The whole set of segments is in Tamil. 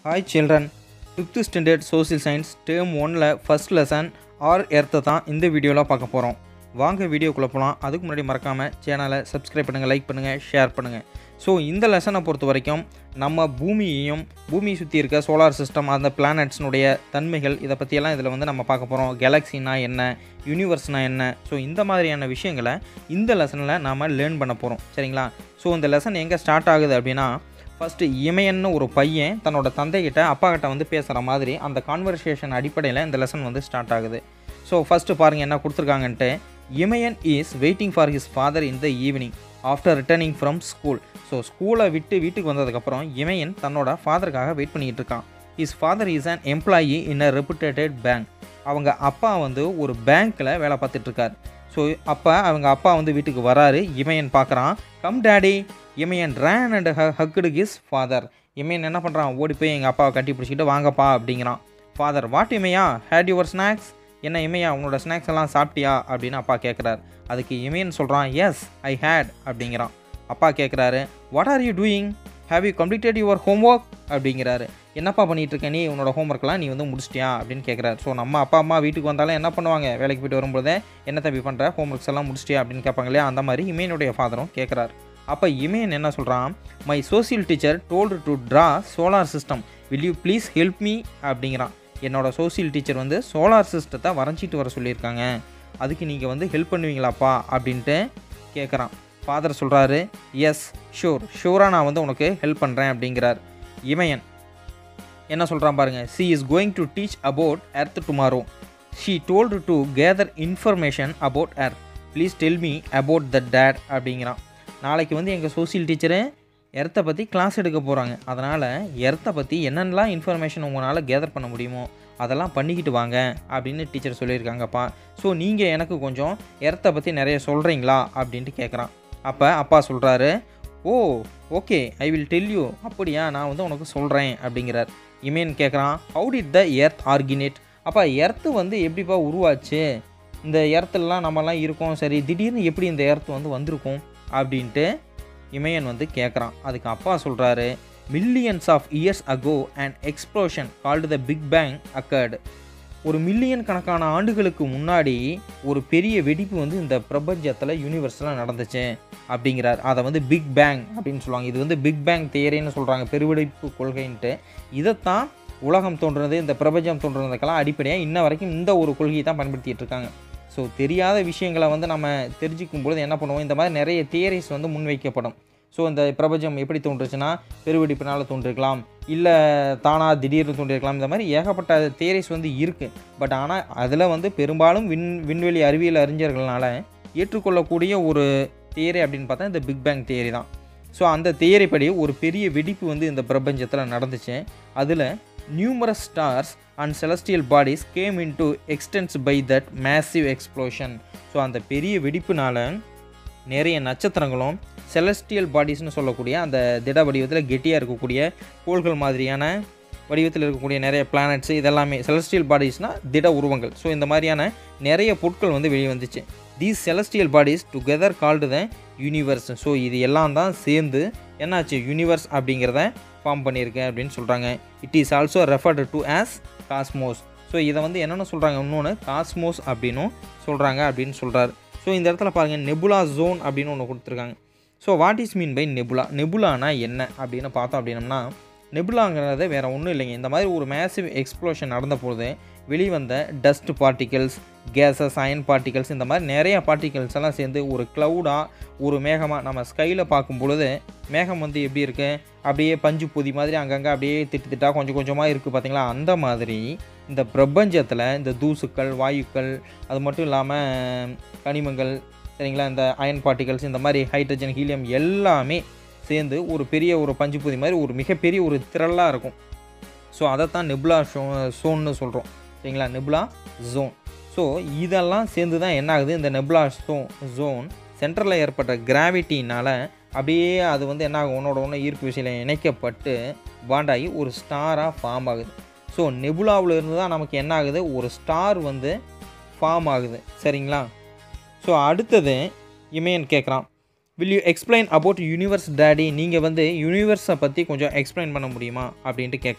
Hi children, 5th standard social science term 1ல first lesson or earth தான் இந்த வீடியோல பார்க்க போறோம். வாங்க வீடியோக்குள்ள போலாம். அதுக்கு முன்னாடி மறக்காம சேனலை சப்ஸ்கிரைப் பண்ணுங்க, லைக் பண்ணுங்க, ஷேர் பண்ணுங்க. ஸோ இந்த லெசனை பொறுத்த வரைக்கும் நம்ம பூமியையும் பூமியை சுற்றி இருக்க சோலார் சிஸ்டம் அந்த பிளானட்ஸ்னுடைய தன்மைகள் இதை பற்றியெல்லாம் இதில் வந்து நம்ம பார்க்க போகிறோம். கேலக்ஸினா என்ன, யூனிவர்ஸ்னால் என்ன, ஸோ இந்த மாதிரியான விஷயங்களை இந்த லெசனில் நாம் லேர்ன் பண்ண போகிறோம். சரிங்களா? ஸோ இந்த லெசன் எங்கே ஸ்டார்ட் ஆகுது அப்படின்னா, ஃபஸ்ட்டு இமயன்னு ஒரு பையன் தன்னோட தந்தைக்கிட்ட அப்பா கிட்ட வந்து பேசுகிற மாதிரி அந்த கான்வர்சேஷன் அடிப்படையில் இந்த லெசன் வந்து ஸ்டார்ட் ஆகுது. ஸோ ஃபஸ்ட்டு பாருங்கள் என்ன கொடுத்துருக்காங்கன்ட்டு. Imayan is waiting for his father in the evening after returning from school. So ஸ்கூலை விட்டு வீட்டுக்கு வந்ததுக்கப்புறம் இமயன் தன்னோட ஃபாதருக்காக வெயிட் பண்ணிகிட்டு இருக்கான். His father is an employee in a reputed bank. அவங்க அப்பா வந்து ஒரு பேங்க்கில் வேலை பார்த்துட்ருக்கார். ஸோ அவங்க அப்பா வந்து வீட்டுக்கு வராரு. இமயன் பார்க்குறான். Come daddy. Imayan ran and hugged his father. Imayan என்ன பண்ணுறான், ஓடி போய் எங்கள் அப்பாவை கட்டி பிடிச்சிக்கிட்டு வாங்கப்பா அப்படிங்கிறான். ஃபாதர், வாட் இமையா, ஹேட் யுவர் ஸ்நாக்ஸ். என்ன இமையா, உன்னோட ஸ்நாக்ஸ் எல்லாம் சாப்பிட்டியா அப்படின்னு அப்பா கேட்குறாரு. அதுக்கு இமயன் சொல்கிறான், எஸ் ஐ ஹேட் அப்படிங்கிறான். அப்பா கேட்குறாரு, what are you doing, have you completed your homework அப்படிங்கிறாரு. என்னப்பா பண்ணிகிட்ருக்க நீ, உன்னோட ஹோம்ஒர்க்லாம் நீ வந்து முடிச்சிட்டியா அப்படின்னு கேட்குறாரு. ஸோ நம்ம அப்பா அம்மா வீட்டுக்கு வந்தாலும் என்ன பண்ணுவாங்க, வேலைக்கு போய்ட்டு வரும்போதே என்ன தம்பி பண்ணுற, ஹோம்ஒர்க்ஸ் எல்லாம் முடிச்சிட்டியா அப்படின்னு கேட்பாங்க இல்லையா, அந்த மாதிரி இமயனுடைய ஃபாதரும் கேட்குறாரு. அப்போ இமயன் என்ன சொல்கிறான், my social teacher told to draw solar system, will you please help me அப்படிங்கிறான். என்னோடய சோசியல் டீச்சர் வந்து சோலார் சிஸ்டத்தை வரைஞ்சிட்டு வர சொல்லியிருக்காங்க, அதுக்கு நீங்கள் வந்து ஹெல்ப் பண்ணுவீங்களாப்பா அப்படின்ட்டு கேட்குறான். ஃபாதர் சொல்கிறாரு, எஸ் ஷூராக நான் வந்து உனக்கு ஹெல்ப் பண்ணுறேன் அப்படிங்கிறார். இமயன் என்ன சொல்கிறான் பாருங்கள். She is going to teach about earth tomorrow. She told to gather information about earth, please tell me about the date அப்படிங்கிறான். நாளைக்கு வந்து எங்கள் சோசியல் டீச்சரு எர்த்தை பற்றி கிளாஸ் எடுக்க போகிறாங்க, அதனால் எர்த்தை பற்றி என்னென்னலாம் இன்ஃபர்மேஷன் உங்களால் கேதர் பண்ண முடியுமோ அதெல்லாம் பண்ணிக்கிட்டு வாங்க அப்படின்னு டீச்சர் சொல்லியிருக்காங்கப்பா. ஸோ நீங்கள் எனக்கு கொஞ்சம் எர்த்தை பற்றி நிறைய சொல்கிறீங்களா அப்படின்ட்டு கேட்குறான். அப்போ அப்பா சொல்கிறாரு, oh okay I will tell you, அப்படியா நான் வந்து உனக்கு சொல்கிறேன் அப்படிங்கிறார். இமயன் கேட்குறான், how did the earth originate. அப்பா எர்த்து வந்து எப்படிப்பா உருவாச்சு, இந்த எர்த்துலலாம் நம்மலாம் இருக்கோம், சரி திடீர்னு எப்படி இந்த எர்த்து வந்து வந்திருக்கும் அப்படின்ட்டு இமயன் வந்து கேட்குறான். அதுக்கு அப்பா சொல்கிறாரு, millions of years ago and explosion called the big bang occurred. ஒரு மில்லியன் கணக்கான ஆண்டுகளுக்கு முன்னாடி ஒரு பெரிய வெடிப்பு வந்து இந்த பிரபஞ்சத்தில் யூனிவர்ஸில் நடந்துச்சு அப்படிங்கிறார். அதை வந்து பிக் பேங் அப்படின்னு சொல்லுவாங்க. இது வந்து பிக் பேங் தியரின்னு சொல்கிறாங்க, பெருவெடிப்பு கொள்கைன்ட்டு. இதைத்தான் உலகம் தோன்றுறது, இந்த பிரபஞ்சம் தோன்றுறதுக்கெல்லாம் அடிப்படையாக இன்ன வரைக்கும் இந்த ஒரு கொள்கையை தான் பயன்படுத்திகிட்டு இருக்காங்க. ஸோ தெரியாத விஷயங்களை வந்து நம்ம தெரிஞ்சிக்கும் பொழுது என்ன பண்ணுவோம், இந்த மாதிரி நிறைய தியரிஸ் வந்து முன்வைக்கப்படும். ஸோ இந்த பிரபஞ்சம் எப்படி தோன்றுச்சுன்னா பெருவெடிப்பினால் தோன்றிருக்கலாம், இல்லை தானாக திடீர்னு தோன்றிருக்கலாம், இந்த மாதிரி ஏகப்பட்ட தியரிஸ் வந்து இருக்குது. பட் ஆனால் அதில் வந்து பெரும்பாலும் விண்வெளி அறிவியல் அறிஞர்களால் ஏற்றுக்கொள்ளக்கூடிய ஒரு தியரி அப்படின்னு பார்த்தா இந்த பிக் பேங் தியரி தான். ஸோ அந்த தியரி படி ஒரு பெரிய வெடிப்பு வந்து இந்த பிரபஞ்சத்தில் நடந்துச்சு. அதில் numerous stars and celestial bodies came into existence by that massive explosion. So அந்த பெரிய வெடிப்புனால் நிறைய நட்சத்திரங்களும் செலஸ்டியல் பாடிஸ்னு சொல்லக்கூடிய அந்த திட வடிவத்தில் கெட்டியாக இருக்கக்கூடிய கோள்கள் மாதிரியான வடிவத்தில் இருக்கக்கூடிய நிறைய பிளானட்ஸு இதெல்லாமே செலஸ்டியல் பாடிஸ்னால் திட உருவங்கள். ஸோ இந்த மாதிரியான நிறைய பொருட்கள் வந்து வெளியே வந்துச்சு. These celestial bodies together called the universe. So இது எல்லாம் தான் சேர்ந்து என்னாச்சு, யூனிவர்ஸ் அப்படிங்கிறத ஃபார்ம் பண்ணியிருக்கேன் அப்படின்னு சொல்கிறாங்க. It is also referred to as cosmos. So இதை வந்து என்னென்னு சொல்கிறாங்க, இன்னொன்று காஸ்மோஸ் அப்படின்னும் சொல்கிறாங்க அப்படின்னு சொல்கிறார். ஸோ இந்த இடத்துல பாருங்கள், நெபுலா ஜோன் அப்படின்னு ஒன்று கொடுத்துருக்காங்க. So what is mean by nebula, நெபுலானா என்ன அப்படின்னு பார்த்தோம் அப்படின்னம்னா, நெபுலாங்கிறது வேறு ஒன்றும் இல்லைங்க. இந்த மாதிரி ஒரு மேசிவ் எக்ஸ்ப்ளோஷன் நடந்த போது வெளிவந்த dust particles, gases, ion particles, இந்த மாதிரி நிறைய பார்ட்டிகல்ஸ் எல்லாம் சேர்ந்து ஒரு க்ளவுடாக, ஒரு மேகமாக நம்ம ஸ்கையில் பார்க்கும் பொழுது மேகம் வந்து எப்படி இருக்குது, அப்படியே பஞ்சு பொதி மாதிரி அங்கங்கே அப்படியே திட்டாக கொஞ்சம் கொஞ்சமாக இருக்குது பார்த்தீங்களா, அந்த மாதிரி இந்த பிரபஞ்சத்தில் இந்த தூசுக்கள், வாயுக்கள், அது மட்டும் இல்லாமல் கனிமங்கள், சரிங்களா, இந்த அயன் பார்ட்டிகல்ஸ், இந்த மாதிரி ஹைட்ரஜன், ஹீலியம் எல்லாமே சேர்ந்து ஒரு பெரிய ஒரு பஞ்சு பொதி மாதிரி ஒரு மிகப்பெரிய ஒரு திரளாக இருக்கும். ஸோ அதைத்தான் நெபுலா ஸோன்னு சொல்கிறோம், சரிங்களா, நெபுலா ஜோன். ஸோ இதெல்லாம் சேர்ந்து தான் என்ன ஆகுது, இந்த நெபுலா ஜோன் சென்டரில் ஏற்பட்ட கிராவிட்டினால் அப்படியே அது வந்து என்ன ஆகும், ஒன்று ஈர்ப்பு விசையில் இணைக்கப்பட்டு பாண்டாகி ஒரு ஸ்டாராக ஃபார்ம் ஆகுது. ஸோ நெபுலாவில் இருந்து தான் நமக்கு என்ன ஆகுது, ஒரு ஸ்டார் வந்து ஃபார்ம் ஆகுது, சரிங்களா. ஸோ அடுத்தது இமயன் கேட்குறான், will you explain about universe daddy, நீங்கள் வந்து யூனிவர்ஸை பற்றி கொஞ்சம் எக்ஸ்பிளைன் பண்ண முடியுமா அப்படின்ட்டு கேட்குறான்.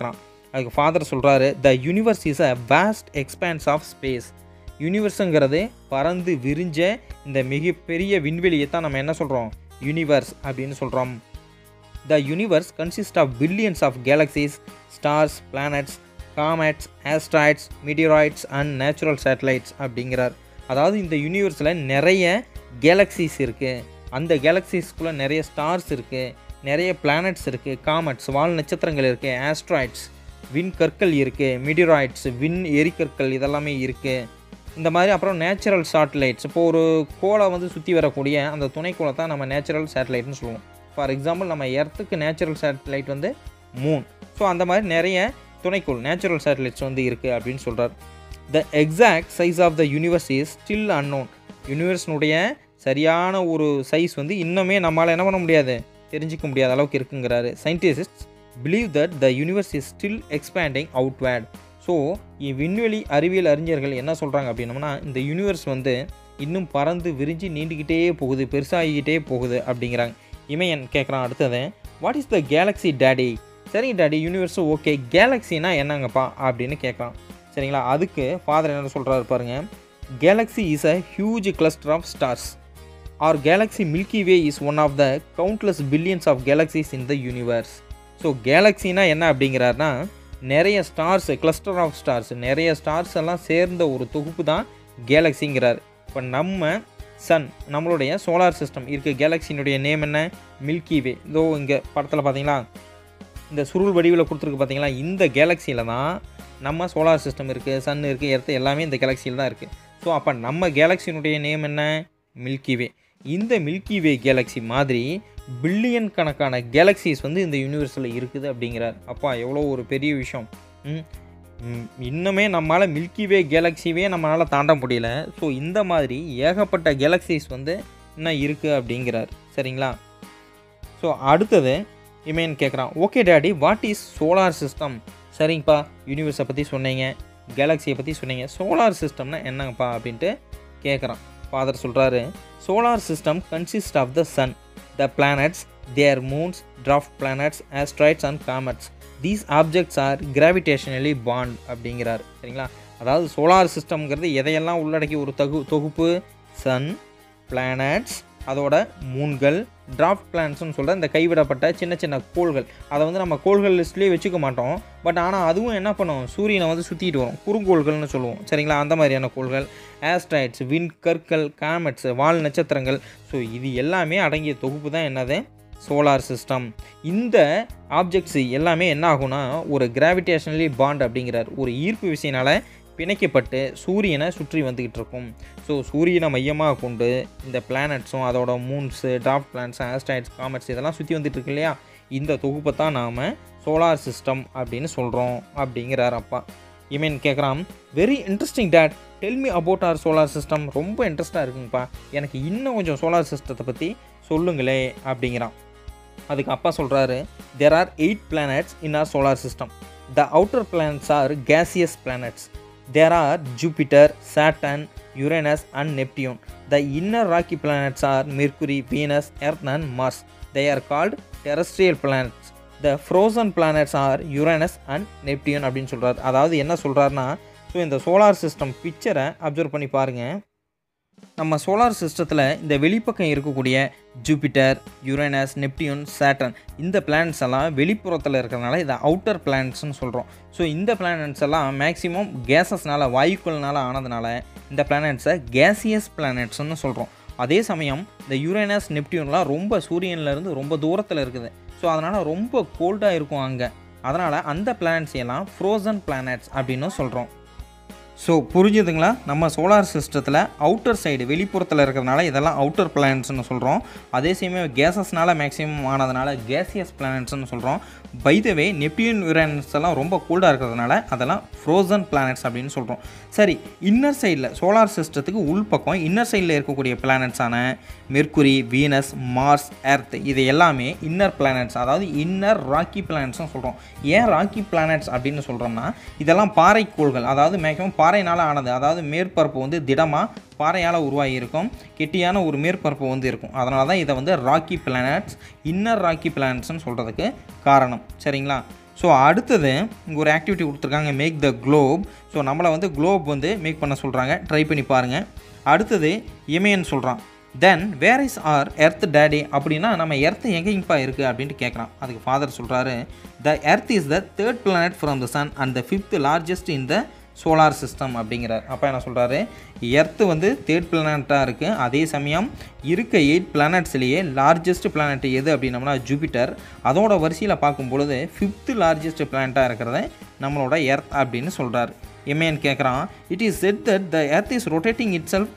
அதுக்கு ஃபாதர் சொல்கிறாரு, the universe is a vast expanse of space. யூனிவர்ஸுங்கிறது பறந்து விரிஞ்ச இந்த மிகப்பெரிய விண்வெளியை தான் நம்ம என்ன சொல்கிறோம், யூனிவர்ஸ் அப்படின்னு சொல்கிறோம். The universe consist of billions of galaxies, stars, planets, comets, asteroids, meteoroids and natural satellites அப்படிங்கிறார். அதாவது இந்த யூனிவர்ஸில் நிறைய கேலக்சிஸ் இருக்குது, அந்த கேலக்சிஸ்குள்ளே நிறைய ஸ்டார்ஸ் இருக்குது, நிறைய பிளானட்ஸ் இருக்குது, காமெட்ஸ் வால் நட்சத்திரங்கள் இருக்குது, ஆஸ்ட்ராய்ட்ஸ் விண் கற்கள் இருக்குது, மீட்டிராய்ட்ஸ் விண் எரிக்கற்கள் இதெல்லாமே இருக்குது. இந்த மாதிரி அப்புறம் நேச்சுரல் சேட்டலைட்ஸ், இப்போ ஒரு கோளை வந்து சுற்றி வரக்கூடிய அந்த துணைக்கோளை தான் நம்ம நேச்சுரல் சேட்டலைட்னு சொல்லுவோம். ஃபார் எக்ஸாம்பிள் நம்ம எர்த்துக்கு நேச்சுரல் சேட்டலைட் வந்து மூன். ஸோ அந்த மாதிரி நிறைய துணைக்கோள் நேச்சுரல் சேட்டலைட்ஸ் வந்து இருக்குது அப்படின்னு சொல்கிறார். The exact size of the universe is still unknown. யூனிவர்ஸினுடைய சரியான ஒரு சைஸ் வந்து இன்னுமே நம்மளால் என்ன பண்ண முடியாது, தெரிஞ்சிக்க முடியாத அளவுக்கு இருக்குங்கிறாரு. Scientists believe that the universe is still expanding outward. So விண்வெளி அறிவியல் அறிஞர்கள் என்ன சொல்கிறாங்க அப்படின்னோம்னா, இந்த யூனிவர்ஸ் வந்து இன்னும் பறந்து விரிஞ்சு நீண்டுக்கிட்டே போகுது, பெருசாகிக்கிட்டே போகுது அப்படிங்கிறாங்க. இமையன் கேட்குறான் அடுத்தது, what is the galaxy daddy? சரிங்க டேடி, யூனிவர்ஸு ஓகே, கேலக்ஸினா என்னங்கப்பா அப்படின்னு கேட்குறான். சரிங்களா, அதுக்கு ஃபாதர் என்ன சொல்கிறாரு பாருங்கள், galaxy is a huge cluster of stars. Our galaxy milky way is one of the countless billions of galaxies in the universe. So கேலக்ஸினா என்ன அப்படிங்கிறாருன்னா, நிறைய ஸ்டார்ஸ், கிளஸ்டர் ஆஃப் ஸ்டார்ஸ், நிறைய ஸ்டார்ஸ் எல்லாம் சேர்ந்த ஒரு தொகுப்பு தான் கேலக்ஸிங்கிறார். இப்போ நம்ம சன், நம்மளுடைய சோலார் சிஸ்டம் இருக்க கேலக்ஸினுடைய நேம் என்ன, மில்கி வே. இதோ இங்கே படத்தில் பார்த்தீங்களா, இந்த சுருள் வடிவில் கொடுத்துருக்கு பார்த்தீங்களா, இந்த கேலக்ஸியில் தான் நம்ம சோலார் சிஸ்டம் இருக்குது, சன் இருக்குது, எர்த்து எல்லாமே இந்த கேலக்ஸியில் தான் இருக்குது. ஸோ அப்போ நம்ம கேலக்ஸினுடைய நேம் என்ன, மில்கி வே. இந்த மில்கி வே கேலக்ஸி மாதிரி பில்லியன் கணக்கான கேலக்ஸிஸ் வந்து இந்த யூனிவர்ஸில் இருக்குது அப்படிங்கிறார். அப்பா எவ்வளோ ஒரு பெரிய விஷயம். இன்னுமே நம்மளால் மில்கி வே கேலக்ஸிவே நம்மளால் தாண்ட முடியல. ஸோ இந்த மாதிரி ஏகப்பட்ட கேலக்ஸிஸ் வந்து இன்னும் இருக்குது அப்படிங்கிறார். சரிங்களா, ஸோ அடுத்தது இமேன் கேட்குறான், okay daddy, what is solar system? சரிங்கப்பா, யூனிவர்ஸை பற்றி சொன்னீங்க, கேலக்ஸியை பற்றி சொன்னீங்க, சோலார் சிஸ்டம்னா என்னங்கப்பா அப்படின்ட்டு கேட்குறான். ஃபாதர் சொல்கிறாரு, solar system consist of the sun, the planets, their moons, dwarf planets, asteroids and comets. These objects are gravitationally bound அப்படிங்கிறார். சரிங்களா, அதாவது சோலார் சிஸ்டம்ங்கிறது எதையெல்லாம் உள்ளடக்கி ஒரு தொகுப்பு, சன், பிளானட்ஸ், அதோட மூன்கள், டிராஃப்ட் பிளானட்ஸ்னு சொல்கிற இந்த கைவிடப்பட்ட சின்ன சின்ன கோள்கள். அதை வந்து நம்ம கோள்கள் லிஸ்ட்லேயே வச்சுக்க மாட்டோம், பட் ஆனால் அதுவும் என்ன பண்ணும், சூரியனை வந்து சுற்றிட்டு வரும், குறுங்கோள்கள்னு சொல்லுவோம். சரிங்களா, அந்த மாதிரியான கோள்கள், ஆஸ்ட்ராய்ட்ஸ், விண் கற்கள், காமெட்ஸ், வால் நட்சத்திரங்கள். ஸோ இது எல்லாமே அடங்கிய தொகுப்பு தான் என்னது, சோலார் சிஸ்டம். இந்த ஆப்ஜெக்ட்ஸ் எல்லாமே என்ன ஆகும்னா ஒரு கிராவிடேஷனலி பாண்ட் அப்படிங்கிறார், ஒரு ஈர்ப்பு விசையினால் பிணைக்கப்பட்டு சூரியனை சுற்றி வந்துக்கிட்டு இருக்கும். ஸோ சூரியனை மையமாக கொண்டு இந்த பிளானட்ஸும் அதோட moons, dark planets, asteroids, comets இதெல்லாம் சுற்றி வந்துட்டு இருக்கு இல்லையா, இந்த தொகுப்பை தான் நாம் சோலார் சிஸ்டம் அப்படின்னு சொல்கிறோம் அப்படிங்கிறார் அப்பா. இமேன் கேட்குறான், very interesting dad, tell me about our solar system. ரொம்ப இன்ட்ரெஸ்ட்டாக இருக்குங்கப்பா, எனக்கு இன்னும் கொஞ்சம் சோலார் சிஸ்டத்தை பற்றி சொல்லுங்களே அப்படிங்கிறான். அதுக்கு அப்பா சொல்கிறாரு, there are 8 planets in our solar system. The outer planets are gaseous planets. There are Jupiter, Saturn, Uranus and Neptune. The inner rocky planets are Mercury, Venus, Earth and Mars. They are called terrestrial planets. The frozen planets are Uranus and Neptune அப்படின்னு சொல்கிறார். அதாவது என்ன சொல்கிறாருன்னா, ஸோ இந்த சோலார் சிஸ்டம் பிக்சரை அப்சர்வ் பண்ணி பாருங்கள். நம்ம சோலார் சிஸ்டத்தில் இந்த வெளிப்பக்கம் இருக்கக்கூடிய ஜூபிட்டர், யுரேனஸ், நெப்டியூன், சேட்டர்ன் இந்த பிளானட்ஸ் எல்லாம் வெளிப்புறத்தில் இருக்கிறதுனால இதை அவுட்டர் பிளானட்ஸ்னு சொல்கிறோம். ஸோ இந்த பிளானட்ஸ் எல்லாம் மேக்ஸிமம் கேஸஸ்னால், வாயுக்கள்னால் ஆனதுனால இந்த பிளானட்ஸை கேசியஸ் பிளானட்ஸ்னு சொல்கிறோம். அதே சமயம் இந்த யுரேனஸ், நெப்டியூன்லாம் ரொம்ப சூரியன்லேருந்து ரொம்ப தூரத்தில் இருக்குது. ஸோ அதனால் ரொம்ப கோல்டாக இருக்கும் அங்கே. அதனால் அந்த பிளானட்ஸ் எல்லாம் ஃப்ரோசன் பிளானட்ஸ் அப்படின்னு சொல்கிறோம். ஸோ புரிஞ்சுதுங்களா, நம்ம சோலார் சிஸ்டத்தில் அவுட்டர் சைடு வெளிப்புறத்தில் இருக்கிறதுனால இதெல்லாம் அவுட்டர் பிளானட்ஸ்னு சொல்கிறோம். அதே சமயம் கேஸஸ்னால் மேக்ஸிமம் ஆனதுனால கேசியஸ் பிளானட்ஸ்னு சொல்கிறோம். By the way Neptune, Uranus எல்லாம் ரொம்ப கோல்டாக இருக்கிறதுனால அதெல்லாம் ஃப்ரோசன் பிளானட்ஸ் அப்படின்னு சொல்கிறோம். சரி, இன்னர் சைடில் சோலார் சிஸ்டத்துக்கு உள்பக்கம் இன்னர் சைடில் இருக்கக்கூடிய பிளானட்ஸான மெர்க்குரி, வீனஸ், மார்ஸ், எர்த் இது எல்லாமே இன்னர் பிளானட்ஸ், அதாவது இன்னர் ராக்கி பிளானட்ஸ்னு சொல்கிறோம். ஏன் ராக்கி பிளானட்ஸ் அப்படின்னு சொல்கிறோம்னா, இதெல்லாம் பாறைக்கோள்கள், அதாவது மேக்ஸிமம் பாறையினால் ஆனது, அதாவது மேற்பரப்பு வந்து திடமாக பாறையால் உருவாகி இருக்கும், கெட்டியான ஒரு மேற்பரப்பு வந்து இருக்கும். அதனால தான் இதை வந்து ராக்கி பிளானட்ஸ், இன்னர் ராக்கி பிளானட்ஸ்னு சொல்கிறதுக்கு காரணம். சரிங்களா, ஸோ அடுத்தது இங்கே ஒரு ஆக்டிவிட்டி கொடுத்துருக்காங்க, மேக் த குளோப். ஸோ நம்மளை வந்து குளோப் வந்து மேக் பண்ண சொல்கிறாங்க, ட்ரை பண்ணி பாருங்கள். அடுத்தது இமயன் சொல்கிறான், then where is our earth daddy, அப்படின்னா நம்ம எர்த் எங்கேங்கப்பா இருக்குது அப்படின்ட்டு கேட்குறான். அதுக்கு ஃபாதர் சொல்கிறாரு, the earth is the 3rd planet from the sun and the 5th largest in the solar system அப்படிங்கிறார். அப்போ என்ன சொல்கிறாரு, எர்த்து வந்து 3rd பிளானட்டாக இருக்குது, அதே சமயம் இருக்க 8 பிளானட்ஸ்லேயே லார்ஜஸ்ட் பிளானட் எது அப்படின்னம்னா ஜூபிட்டர். அதோட வரிசையில் பார்க்கும் பொழுது 5th largest பிளானட்டாக இருக்கிறத நம்மளோட எர்த் அப்படின்னு சொல்கிறார். எம்ஏன்னு கேட்குறான், it is said that the earth is rotating itself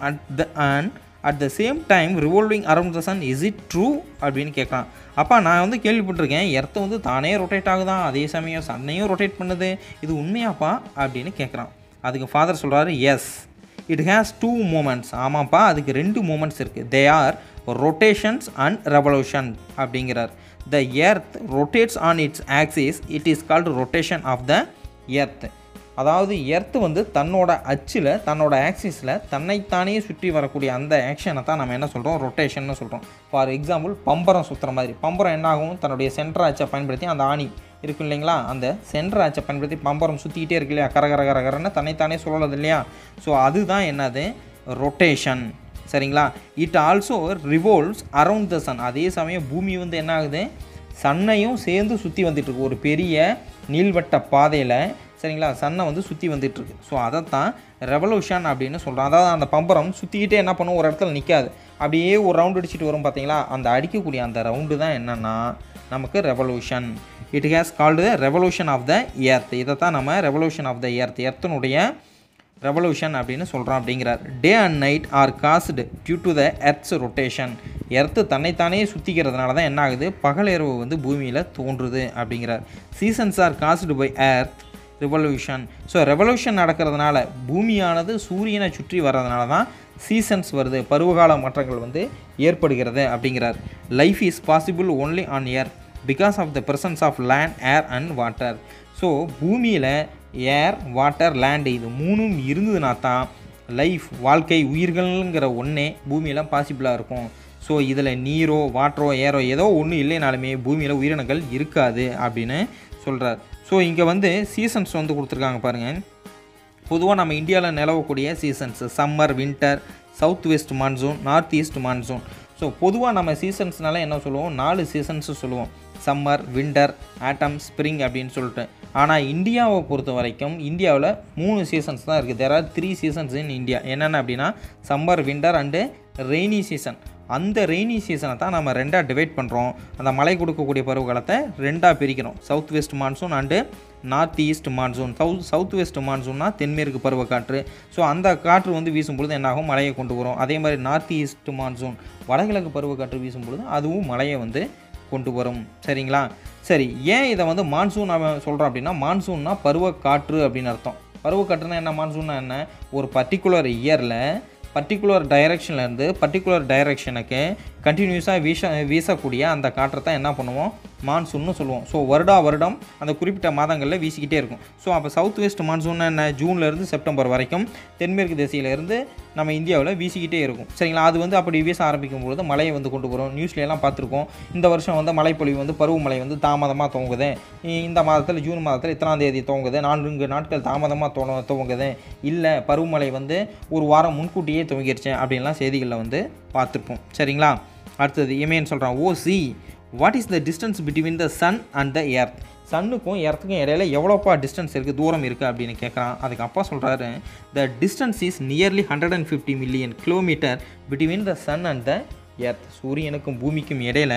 at the same time revolving around the sun, is it true அப்படின்னு கேட்குறான். அப்பா நான் வந்து கேள்விப்பட்டிருக்கேன், எர்த்து வந்து தானே ரொட்டேட் ஆகுதான், அதே சமயம் சன்னையும் ரொட்டேட் பண்ணுது, இது உண்மையாப்பா அப்படின்னு கேட்குறான். அதுக்கு ஃபாதர் சொல்கிறாரு, எஸ் இட் ஹேஸ் 2 மூமெண்ட்ஸ். ஆமாப்பா, அதுக்கு 2 மூமெண்ட்ஸ் இருக்குது. They are rotations and revolution அப்படிங்கிறார். The earth rotates on its axis, it is called rotation of the earth. அதாவது எர்த்து வந்து தன்னோட அச்சில், தன்னோட ஆக்சிஸில் தன்னைத்தானே சுற்றி வரக்கூடிய அந்த ஆக்ஷனை தான் நம்ம என்ன சொல்கிறோம், ரொட்டேஷன்னு சொல்கிறோம். ஃபார் எக்ஸாம்பிள் பம்பரம் சுற்றுற மாதிரி, பம்பரம் என்னாகும், தன்னுடைய சென்டர் ஆச்சை பயன்படுத்தி அந்த ஆணி இருக்கும் இல்லைங்களா, அந்த சென்டர் ஆச்சை பயன்படுத்தி பம்பரம் சுற்றிக்கிட்டே இருக்கு இல்லையா, கரகரன்னு தன்னைத்தானே சொல்லறது இல்லையா. ஸோ அதுதான் என்னது, ரொட்டேஷன். சரிங்களா. It also revolves around the sun. அதே சமயம் பூமி வந்து என்ன ஆகுது, சன்னையும் சேர்ந்து சுற்றி வந்துட்டுருக்கு, ஒரு பெரிய நீள்வட்ட பாதையில். சரிங்களா, சன்னை வந்து சுற்றி வந்துட்டுருக்கு. ஸோ அதைத்தான் ரெவல்யூஷன் அப்படின்னு சொல்கிறோம். அதாவது அந்த பம்பரம் சுற்றிக்கிட்டே என்ன பண்ணும், ஒரு இடத்துல நிற்காது, அப்படியே ஒரு ரவுண்டு அடிச்சுட்டு வரும் பார்த்தீங்களா, அந்த அடிக்கக்கூடிய அந்த ரவுண்டு தான் என்னென்னா நமக்கு revolution. It has called the revolution of the earth. இதை தான் நம்ம ரெவல்யூஷன் ஆஃப் த எர்த், எர்த்தினுடைய ரெவல்யூஷன் அப்படின்னு சொல்கிறோம் அப்படிங்கிறார். Day and night are caused due to the earth's rotation. Earth தன்னைத்தானே சுற்றிக்கிறதுனால தான் என்ன ஆகுது, பகலிரவு வந்து பூமியில் தோன்றுது அப்படிங்கிறார். Seasons are caused by earth revolution. So revolution நடக்கிறதுனால, பூமியானது சூரியனை சுற்றி வர்றதுனால தான் சீசன்ஸ் வருது, பருவகால மாற்றங்கள் வந்து ஏற்படுகிறது அப்படிங்கிறார். Life is possible only on earth because of the presence of land, air and water. So பூமியில் ஏர், வாட்டர், லேண்டு இது 3ம் இருந்ததுனா தான் லைஃப், வாழ்க்கை, உயிர்கள்ங்கிற ஒன்றே பூமியில் பாசிபிளாக இருக்கும். ஸோ இதில் நீரோ, வாட்டரோ, ஏரோ ஏதோ ஒன்று இல்லைனாலுமே பூமியில் உயிரினங்கள் இருக்காது அப்படின்னு சொல்கிறார். ஸோ இங்கே வந்து சீசன்ஸ் வந்து கொடுத்துருக்காங்க பாருங்கள். பொதுவாக நம்ம இந்தியாவில் நிலவக்கூடிய seasons summer, winter, south west monsoon, north east monsoon. So பொதுவாக நம்ம சீசன்ஸ்னால என்ன சொல்லுவோம், 4 சீசன்ஸு சொல்லுவோம், சம்மர், வின்டர், ஆட்டம், ஸ்ப்ரிங் அப்படின்னு சொல்லிட்டு. ஆனால் இந்தியாவை பொறுத்த வரைக்கும் இந்தியாவில் 3 சீசன்ஸ் தான் இருக்குது. There are 3 seasons in India. என்னென்ன அப்படின்னா summer, winter and rainy season. அந்த ரெய்னி சீசனை தான் நம்ம 2ஆக டிவைட் பண்ணுறோம். அந்த மழை கொடுக்கக்கூடிய பருவகாலத்தை 2ஆக பிரிக்கிறோம், south west monsoon and north east monsoon. South west மான்சூன்னா தென்மேற்கு பருவக்காற்று. ஸோ அந்த காற்று வந்து வீசும்பொழுது என்னாகும், மழையை கொண்டு வரும். அதே மாதிரி நார்த் ஈஸ்ட் மான்சூன், வடகிழக்கு பருவக்காற்று வீசும்பொழுது அதுவும் மழையை வந்து கொண்டு வரும். சரிங்களா. சரி, ஏன் இதை வந்து மான்சூன் சொல்கிறோம் அப்படின்னா, மான்சூன்னா பருவக்காற்று அப்படின்னு அர்த்தம். பருவக்காற்றுனா என்ன, மான்சூன்னா என்ன, ஒரு பர்டிகுலர் இயரில் பர்டிகுலர் டைரெக்ஷன்லேருந்து பர்டிகுலர் டைரெக்ஷனுக்கு கண்டினியூஸாக வீசக்கூடிய அந்த காற்றை தான் என்ன பண்ணுவோம், மான்சூன்னு சொல்லுவோம். ஸோ வருடம் அந்த குறிப்பிட்ட மாதங்களில் வீசிக்கிட்டே இருக்கும். ஸோ அப்போ சவுத் வெஸ்ட் மான்சூன் என்ன, ஜூன்லேருந்து செப்டம்பர் வரைக்கும் தென்மேற்கு திசையிலேருந்து நம்ம இந்தியாவில் வீசிக்கிட்டே இருக்கும். சரிங்களா. அது வந்து அப்படி வீச ஆரம்பிக்கும் பொழுது மழையை வந்து கொண்டு வரும். நியூஸ்லாம் பார்த்துருக்கோம், இந்த வருஷம் வந்து மழைப்பொழிவு வந்து பருவமழை வந்து தாமதமாக துவங்குது, இந்த மாதத்தில் ஜூன் மாதத்தில் இத்தனாம் தேதி துவங்குது, 4 நாட்கள் தாமதமாக துவங்குது, இல்லை பருவமழை வந்து ஒரு வாரம் முன்கூட்டியே துவங்கிடுச்சேன் அப்படின்லாம் செய்திகளில் வந்து பார்த்துருப்போம். சரிங்களா. அடுத்தது இமேன் சொல்கிறான், oh see what is the distance between the sun and the earth. சன்னுக்கும் எர்த்துக்கும் இடையில எவ்வளோப்பா டிஸ்டன்ஸ் இருக்குது, தூரம் இருக்குது அப்படின்னு கேட்குறான். அதுக்கு அப்பா சொல்கிறாரு, the distance is nearly 150 million kilometre between the sun and the earth. சூரியனுக்கும் பூமிக்கும் இடையில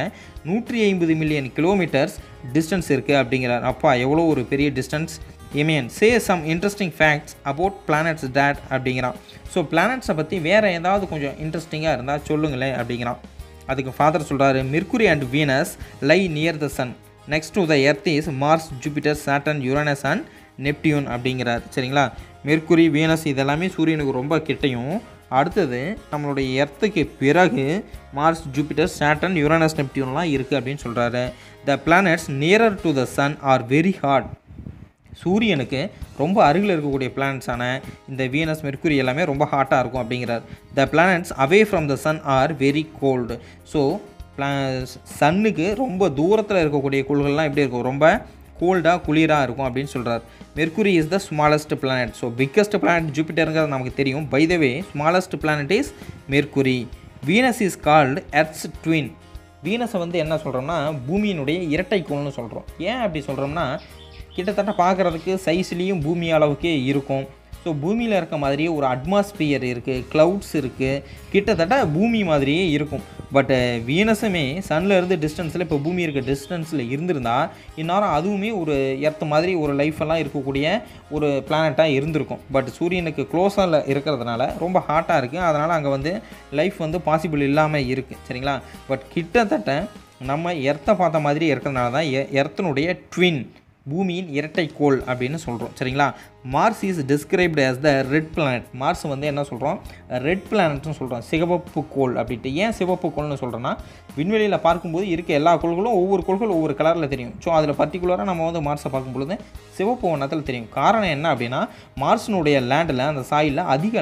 150 மில்லியன் கிலோமீட்டர்ஸ் டிஸ்டன்ஸ் இருக்குது அப்படிங்கிறார். அப்பா எவ்வளோ ஒரு பெரிய டிஸ்டன்ஸ். ஏமேன் say some interesting facts about planets dad அப்படிங்கிறான். ஸோ பிளானட்ஸை பற்றி வேறு ஏதாவது கொஞ்சம் இன்ட்ரெஸ்டிங்காக இருந்தால் சொல்லுங்களேன் அப்படிங்கிறான். அதுக்கு ஃபாதர் சொல்கிறாரு, Mercury and Venus lie near the sun, next to the earth is Mars, Jupiter, Saturn, Uranus and Neptune அப்படிங்கிறார். சரிங்களா. மெர்க்குரி, வீனஸ் இதெல்லாமே சூரியனுக்கு ரொம்ப கிட்டையும், அடுத்தது நம்மளுடைய எர்த்துக்கு பிறகு மார்ஸ், ஜூபிட்டர், சாட்டர்ன், யுரேனஸ், நெப்டியூன்லாம் இருக்குது அப்படின்னு சொல்கிறாரு. The planets nearer to the sun are very hot. சூரியனுக்கு ரொம்ப அருகில் இருக்கக்கூடிய பிளானட்ஸான இந்த வீனஸ், மெர்க்குரி எல்லாமே ரொம்ப ஹாட்டாக இருக்கும் அப்படிங்கிறார். The planets away from the sun are very cold. So சன்னுக்கு ரொம்ப தூரத்தில் இருக்கக்கூடிய கோள்கள்லாம் எப்படி இருக்கும், ரொம்ப கோல்டாக குளிராக இருக்கும் அப்படின்னு சொல்கிறார். Mercury is the smallest planet. So biggest planet ஜூபிட்டருங்கிறது நமக்கு தெரியும். By the way smallest planet is Mercury. Venus is called earth's twin. வீனஸை வந்து என்ன சொல்கிறோம்னா பூமியினுடைய இரட்டைக்கோள்னு சொல்கிறோம். ஏன் அப்படி சொல்கிறோம்னா கிட்டத்தட்ட பார்க்குறதுக்கு சைஸ்லேயும் பூமி அளவுக்கே இருக்கும். ஸோ பூமியில் இருக்க மாதிரியே ஒரு அட்மாஸ்பியர் இருக்குது, க்ளவுட்ஸ் இருக்குது, கிட்டத்தட்ட பூமி மாதிரியே இருக்கும். பட் வீனஸுமே சன்னில் இருந்து டிஸ்டன்ஸில் இப்போ பூமி இருக்க டிஸ்டன்ஸில் இருந்திருந்தால் இந்நேரம் அதுவுமே ஒரு எர்த் மாதிரி ஒரு லைஃபெல்லாம் இருக்கக்கூடிய ஒரு பிளானட்டாக இருந்திருக்கும். பட் சூரியனுக்கு க்ளோஸாக இருக்கிறதுனால ரொம்ப ஹாட்டாக இருக்குது. அதனால் அங்கே வந்து லைஃப் வந்து பாசிபிள் இல்லாமல் இருக்குது. சரிங்களா? பட் கிட்டத்தட்ட நம்ம எர்த்தை பார்த்த மாதிரி இருக்கிறதுனால தான் எர்த்தினுடைய ட்வின், பூமியின் இரட்டைக்கோள் அப்படின்னு சொல்கிறோம். சரிங்களா? Mars is described as the red planet. Mars வந்து என்ன சொல்கிறோம்? ரெட் பிளானட்னு சொல்கிறோம், சிவப்பு கோள் அப்படின்ட்டு. ஏன் சிவப்பு கோள்னு சொல்கிறோன்னா விண்வெளியில் பார்க்கும்போது இருக்க எல்லா கோள்களும் ஒவ்வொரு கலரில் தெரியும். ஸோ அதில் பர்டிகுலராக நம்ம வந்து மார்ஸை பார்க்கும்பொழுது சிவப்பு வண்ணத்தில் தெரியும். காரணம் என்ன அப்படின்னா மார்ஸினுடைய லேண்டில் அந்த சாயிலில் அதிக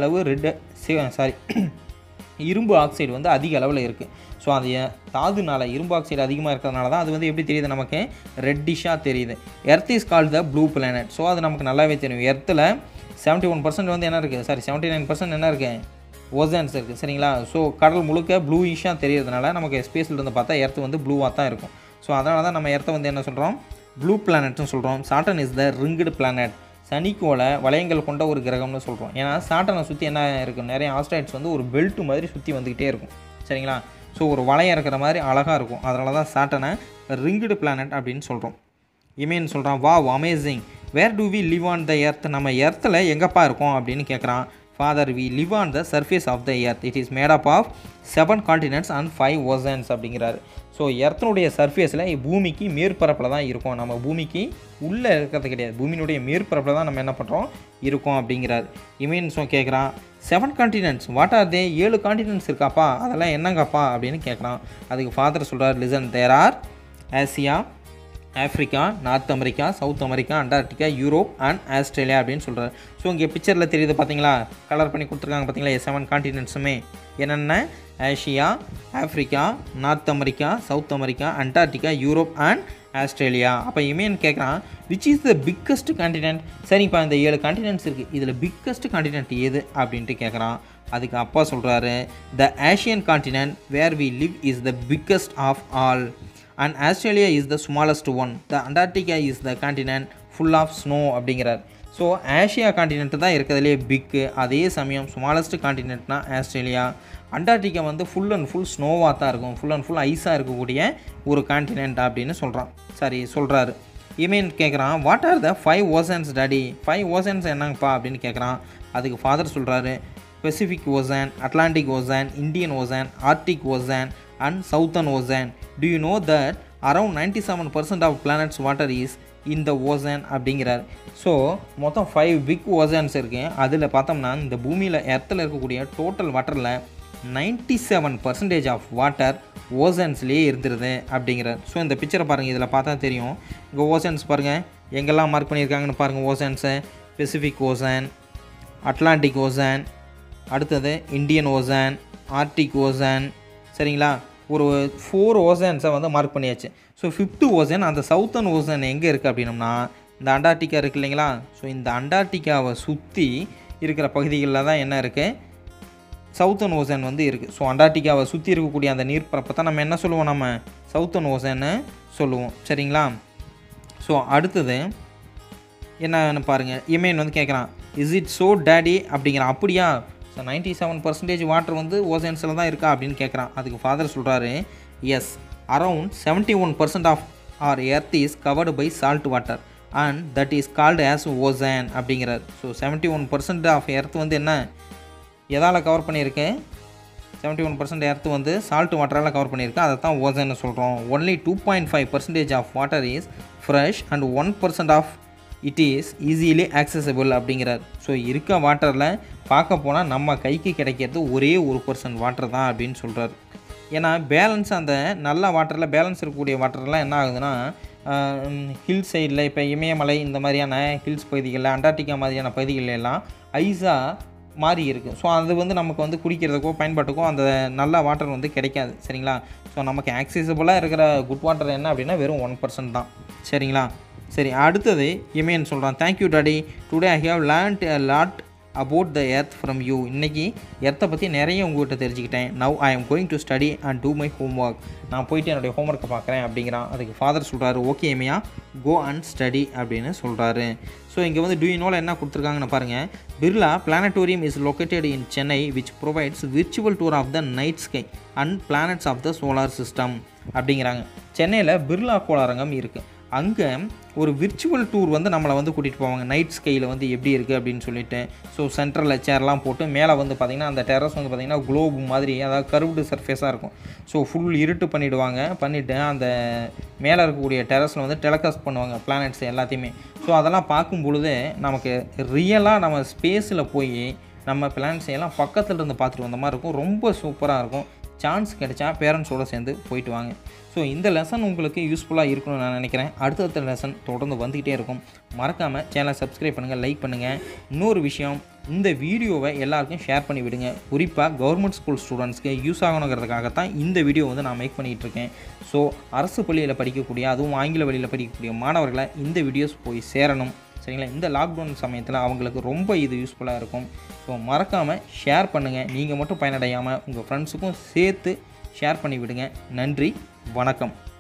அளவு இரும்பு ஆக்சைடு வந்து அதிக அளவில் இருக்குது. ஸோ அது தாதுனால இரும்பு ஆக்சைடு அதிகமாக இருக்கிறதுனால தான் அது வந்து எப்படி தெரியுது, நமக்கு ரெட்டிஷாக தெரியுது. Earth is called the blue planet. So அது நமக்கு நல்லாவே தெரியும். எர்த்தில் 71% வந்து என்ன இருக்குது, 79% என்ன இருக்குது, ஓசன்ஸ் இருக்குது. சரிங்களா? ஸோ கடல் முழுக்க ப்ளூயிஷாக தெரியறதுனால நமக்கு ஸ்பேஸில் இருந்து பார்த்தா எர்த் வந்து ப்ளூவாக தான் இருக்கும். ஸோ அதனால தான் நம்ம எர்த்தை வந்து என்ன சொல்கிறோம், ப்ளூ பிளானட்னு சொல்கிறோம். Saturn is the ringed planet. சனிக்கோளை வளையங்கள் கொண்ட ஒரு கிரகம்னு சொல்கிறோம். ஏன்னா சாட்டனை சுற்றி என்ன இருக்கும், நிறைய ஆஸ்ட்ராய்ட்ஸ் வந்து ஒரு பெல்ட் மாதிரி சுற்றி வந்துக்கிட்டே இருக்கும். சரிங்களா? ஸோ ஒரு வளையம் இருக்கிற மாதிரி அழகாக இருக்கும். அதனால தான் சாட்டனை ரிங்குடு பிளானட் அப்படின்னு சொல்கிறோம். இமேன் சொல்கிறான், wow amazing, where do we live on the earth. நம்ம எர்த்தில் எங்கப்பா இருக்கோம் அப்படின்னு கேட்குறான். Father, we live on the surface of the earth. It is made up of 7 continents and 5 oceans அப்படிங்கிறாரு. ஸோ எர்த்தனுடைய சர்ஃபேஸில் பூமிக்கு மேற்பரப்பில் தான் இருக்கும். நம்ம பூமிக்கு உள்ளே இருக்கிறது கிடையாது, பூமியினுடைய மேற்பரப்பில் தான் நம்ம என்ன பண்ணுறோம், இருக்கோம் அப்படிங்கிறார். இமேன்ஸும் கேட்குறான், 7 continents, what are they? 7 continents இருக்காப்பா, அதெல்லாம் என்னங்கப்பா அப்படின்னு கேட்குறான். அதுக்கு ஃபாதர் சொல்கிறார், listen, there are Asia, Africa, North America, South America, Antarctica, Europe and Australia அப்படின்னு சொல்கிறார். ஸோ இங்கே பிக்சரில் தெரியுது பார்த்தீங்களா, கலர் பண்ணி கொடுத்துருக்காங்க பார்த்தீங்களா, 7 continentsமே என்னென்ன, Asia, Africa, North America, South America, Antarctica, Europe and Australia. அப்போ இமேன் கேட்குறான், which is the biggest continent. சரிப்பா, இந்த 7 continents இருக்குது, இதில் பிக்கஸ்ட் கான்டினென்ட் எது அப்படின்ட்டு கேட்குறான். அதுக்கு அப்பா சொல்கிறாரு, the Asian continent where we live is the biggest of all and Australia is the smallest one. The Antarctica is the continent full of snow அப்படிங்கிறார். ஸோ ஆசியா கான்டினென்ட் தான் இருக்கிறதுலே பிக்கு, அதே சமயம் ஸ்மாலஸ்ட் கான்டினென்ட்னா ஆஸ்திரேலியா. அண்டார்டிகா வந்து ஃபுல் அண்ட் ஃபுல் ஸ்னோவாக தான் இருக்கும், ஃபுல் அண்ட் ஃபுல் ஐஸாக இருக்கக்கூடிய ஒரு கான்டினென்ட் அப்படின்னு சொல்கிறாரு. இமேன் கேட்குறான், what are the 5 oceans daddy? 5 oceans என்னங்கப்பா அப்படின்னு கேட்குறான். அதுக்கு ஃபாதர் சொல்கிறாரு, Pacific Ocean, Atlantic Ocean, Indian Ocean, Arctic Ocean and southern ocean. Do you know that around 97% of planet's water is in the ocean அப்படிங்கிறார். ஸோ மொத்தம் 5 பிக் ஓசன்ஸ் இருக்குது. அதில் பார்த்தோம்னா இந்த பூமியில் எர்த்தில் இருக்கக்கூடிய டோட்டல் வாட்டரில் 97% ஆஃப் வாட்டர் ஓசன்ஸ்லேயே இருந்துருது அப்படிங்கிறார். ஸோ இந்த பிக்சரை பாருங்கள், இதில் பார்த்தா தெரியும். இங்கே ஓசன்ஸ் பாருங்கள், எங்கெல்லாம் மார்க் பண்ணியிருக்காங்கன்னு பாருங்கள். Oceans Pacific Ocean, Atlantic Ocean, அடுத்தது இந்தியன் ஓசன், ஆர்டிக் ஓசன். சரிங்களா? ஒரு 4 ஓசன்ஸை வந்து மார்க் பண்ணியாச்சு. ஸோ 5th ஓசன், அந்த சவுத்தன் ஓசன் எங்கே இருக்குது அப்படின்னம்னா இந்த அண்டார்டிகா இருக்குது இல்லைங்களா? ஸோ இந்த அண்டார்டிகாவை சுற்றி இருக்கிற பகுதிகளில் தான் என்ன இருக்குது, சவுத்தன் ஓசன் வந்து இருக்குது. ஸோ அண்டார்டிகாவை சுற்றி இருக்கக்கூடிய அந்த நீர்ப்பரப்பை தான் நம்ம என்ன சொல்லுவோம், நம்ம சவுத்தன் ஓசன்னு சொல்லுவோம். சரிங்களா? ஸோ அடுத்தது என்னன்னு பாருங்கள். இமேன் வந்து கேட்குறான், இஸ் இட் ஸோ டேடி அப்படிங்கிறான். அப்படியா, ஸோ 97% வாட்டர் வந்து ஓசன்ஸில் தான் இருக்கா அப்படின்னு கேட்குறான். அதுக்கு ஃபாதர் சொல்கிறாரு, yes, around 71% of our earth is covered by salt water and that is called as ocean அப்படிங்கிறார். ஸோ 71% ஆஃப் எர்த் வந்து என்ன, எதால் கவர் பண்ணியிருக்கு, 71% எர்த் வந்து சால்ட் வாட்டரால் கவர் பண்ணியிருக்கு, அதை தான் ஓசன்னு சொல்கிறோம். Only 2.5% of water is fresh and 1% of it is easily accessible அப்படிங்கிறார். ஸோ இருக்க வாட்டரில் பார்க்க போனால் நம்ம கைக்கு கிடைக்கிறது ஒரே 1% வாட்டர் தான் அப்படின்னு சொல்கிறார். ஏன்னா பேலன்ஸ், அந்த நல்ல வாட்டரில் பேலன்ஸ் இருக்கக்கூடிய வாட்டர்லாம் என்ன ஆகுதுன்னா, ஹில் சைடில் இப்போ இமயமலை இந்த மாதிரியான ஹில்ஸ் பகுதிகளில், அண்டார்டிகா மாதிரியான பகுதிகளில் எல்லாம் ஐஸாக மாறி இருக்குது. ஸோ அது வந்து நமக்கு வந்து குடிக்கிறதுக்கோ பயன்பாட்டுக்கோ அந்த நல்ல வாட்டர் வந்து கிடைக்காது. சரிங்களா? ஸோ நமக்கு ஆக்சசபிளாக இருக்கிற குட் வாட்டர் என்ன அப்படின்னா வெறும் 1% தான். சரிங்களா? சரி, அடுத்தது இமயன் சொல்கிறான், thank you daddy, today I have learnt a lot about the earth from you. இன்றைக்கி எர்த்தை பற்றி நிறைய உங்கள்கிட்ட தெரிஞ்சுக்கிட்டேன். Now I am going to study and do my homework. நான் போயிட்டு என்னுடைய ஹோம்ஒர்க்கை பார்க்குறேன் அப்படிங்கிறான். அதுக்கு ஃபாதர் சொல்கிறாரு, ஓகே இமையா, கோ அண்ட் ஸ்டடி அப்படின்னு சொல்கிறாரு. ஸோ இங்கே வந்து டூ யூ நோவில் என்ன கொடுத்துருக்காங்கன்னு பாருங்கள். Birla planetarium is located in Chennai which provides virtual tour of the night sky and planets of the solar system அப்படிங்கிறாங்க. சென்னையில் பிர்லா கோளாரங்கம் இருக்குது. அங்கே ஒரு விர்ச்சுவல் டூர் வந்து நம்மளை வந்து கூட்டிகிட்டு போவாங்க, நைட் ஸ்கையில் வந்து எப்படி இருக்குது அப்படின்னு சொல்லிட்டு. ஸோ சென்ட்ரலில் சேர்லாம் போட்டு மேலே வந்து பார்த்திங்கன்னா அந்த டெரஸ் வந்து பார்த்திங்கன்னா குளோப் மாதிரி, அதாவது கர்வ்டு சர்ஃபேஸாக இருக்கும். ஸோ ஃபுல் இருட்டு பண்ணிவிட்டு அந்த மேலே இருக்கக்கூடிய டெரஸில் வந்து டெலகாஸ்ட் பண்ணுவாங்க பிளானட்ஸ் எல்லாத்தையுமே. ஸோ அதெல்லாம் பார்க்கும் பொழுது நமக்கு ரியலாக நம்ம ஸ்பேஸில் போய் நம்ம பிளானட்ஸ் எல்லாம் பக்கத்தில் இருந்து பார்த்துட்டு வந்த மாதிரி இருக்கும். ரொம்ப சூப்பராக இருக்கும். சான்ஸ் கிடைச்சா பேரண்ட்ஸோடு சேர்ந்து போயிட்டு வாங்க. ஸோ இந்த லெசன் உங்களுக்கு யூஸ்ஃபுல்லாக இருக்கணும்னு நான் நினைக்கிறேன். அடுத்தடுத்த லெசன் தொடர்ந்து வந்துக்கிட்டே இருக்கும். மறக்காமல் சேனலை சப்ஸ்கிரைப் பண்ணுங்கள், லைக் பண்ணுங்கள். இன்னொரு விஷயம், இந்த வீடியோவை எல்லாருக்கும் ஷேர் பண்ணி விடுங்க. குறிப்பாக கவர்மெண்ட் ஸ்கூல் ஸ்டூடெண்ட்ஸ்க்கு யூஸ் ஆகணுங்கிறதுக்காகத்தான் இந்த வீடியோ வந்து நான் மேக் பண்ணிகிட்டு இருக்கேன். ஸோ அரசு பள்ளியில் படிக்கக்கூடிய, அதுவும் ஆங்கில வழியில் படிக்கக்கூடிய மாணவர்களை இந்த வீடியோஸ் போய் சேரணும். சரிங்களா? இந்த லாக்டவுன் சமயத்தில் அவங்களுக்கு ரொம்ப இது யூஸ்ஃபுல்லாக இருக்கும். ஸோ மறக்காமல் ஷேர் பண்ணுங்கள். நீங்கள் மட்டும் பயனடையாமல் உங்கள் ஃப்ரெண்ட்ஸுக்கும் சேர்த்து ஷேர் பண்ணி விடுங்க. நன்றி, வணக்கம்.